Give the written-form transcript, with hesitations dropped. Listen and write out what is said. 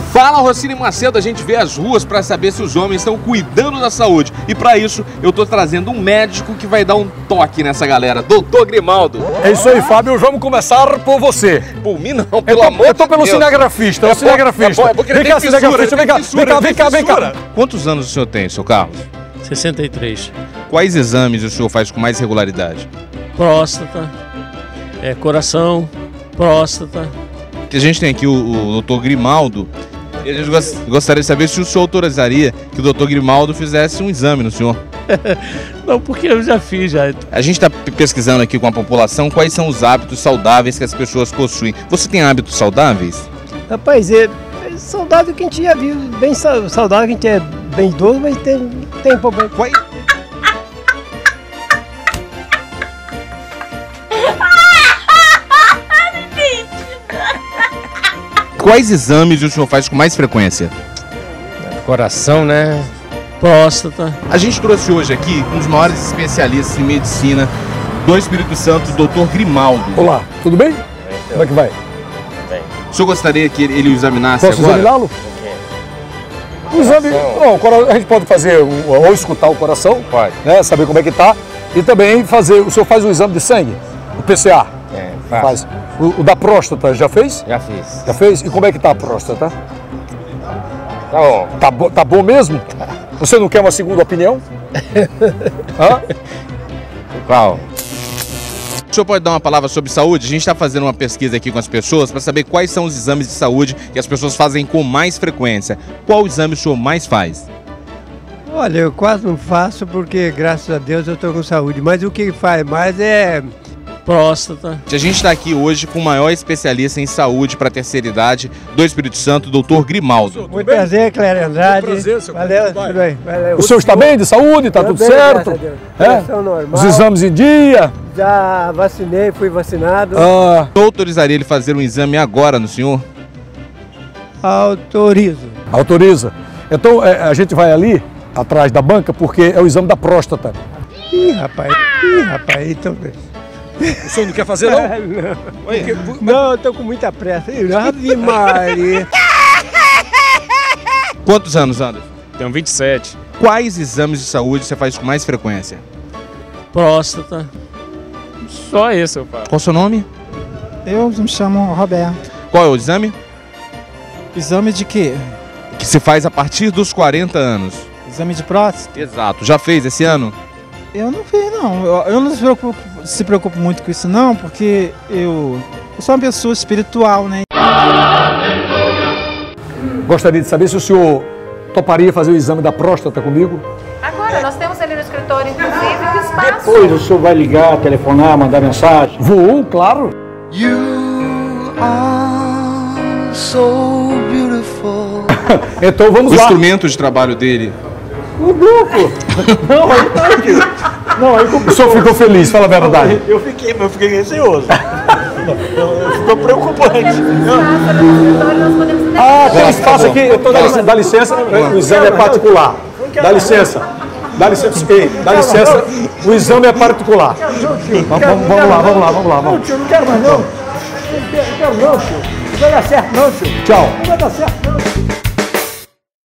Fala, Rocine Macedo, a gente vê as ruas para saber se os homens estão cuidando da saúde. E para isso, eu tô trazendo um médico que vai dar um toque nessa galera, Dr. Grimaldo. É isso aí, Fábio, vamos começar por você. Por mim não, pelo amor de Deus. Eu tô pelo cinegrafista, é o cinegrafista. Vem cá, cinegrafista, vem cá. Quantos anos o senhor tem, seu Carlos? 63. Quais exames o senhor faz com mais regularidade? Próstata, coração, próstata. Que a gente tem aqui o Dr. Grimaldo. E a gente gostaria de saber se o senhor autorizaria que o Dr. Grimaldo fizesse um exame no senhor. Não, porque eu já fiz já. A gente está pesquisando aqui com a população quais são os hábitos saudáveis que as pessoas possuem. Você tem hábitos saudáveis? Rapaz, é saudável que a gente já viu, bem saudável que a gente é bem idoso, mas tem problema. Quais exames o senhor faz com mais frequência? Coração, né? Próstata. A gente trouxe hoje aqui um dos maiores especialistas em medicina do Espírito Santo, o Dr. Grimaldo. Olá, tudo bem? Como é que vai? Bem. O senhor gostaria que ele o examinasse Posso agora? examiná-lo? O exame, a gente pode fazer ou escutar o coração, Pode. né, saber como é que tá, e também fazer, o senhor faz o exame de sangue, o PCA. Faz. O da próstata, já fez? Já fiz. Já fez? E como é que tá a próstata? Tá bom. Tá bom mesmo? Você não quer uma segunda opinião? Hã? Qual? O senhor pode dar uma palavra sobre saúde? A gente está fazendo uma pesquisa aqui com as pessoas para saber quais são os exames de saúde que as pessoas fazem com mais frequência. Qual exame o senhor mais faz? Olha, eu quase não faço porque, graças a Deus, eu estou com saúde. Mas o que faz mais é Próstata. A gente está aqui hoje com o maior especialista em saúde para a terceira idade do Espírito Santo, o Dr. Grimaldo. Muito prazer, Clério Andrade. Prazer, seu Valeu, tudo bem. Valeu. O senhor está bem de saúde? Está tudo certo? Coração normal. Os exames em dia? Já vacinei, fui vacinado. O senhor autorizaria ele fazer um exame agora no senhor? Autorizo. Autoriza. Então a gente vai ali, atrás da banca, porque é o exame da próstata. Ih, rapaz, então... O senhor não quer fazer, não? Não, eu tô com muita pressa. Ave Maria. Quantos anos, Anderson? Tenho 27. Quais exames de saúde você faz com mais frequência? Próstata. Só esse eu faço. Qual o seu nome? Eu me chamo Roberto. Qual é o exame? Exame de quê? Que se faz a partir dos 40 anos. Exame de próstata? Exato. Já fez esse ano? Eu não fiz, não. Eu não se preocupo muito com isso, não, porque eu sou uma pessoa espiritual, né? Gostaria de saber se o senhor toparia fazer o exame da próstata comigo? Agora, nós temos ali no escritório, inclusive, o espaço. Depois o senhor vai ligar, telefonar, mandar mensagem? Vou, claro. You are so beautiful. Então vamos O lá. instrumento de trabalho dele. O grupo. Não, aí tá aqui. Não, aí o senhor ficou feliz, fala a verdade. Eu fiquei receoso. Ficou preocupante. Tem espaço aqui, então dá licença, o exame é particular. Dá licença. Dá licença, o exame é particular. Vamos lá. Não, tio, não quero mais não. Não quero não, tio. Não vai dar certo não, tio. Tchau. Não vai dar certo não.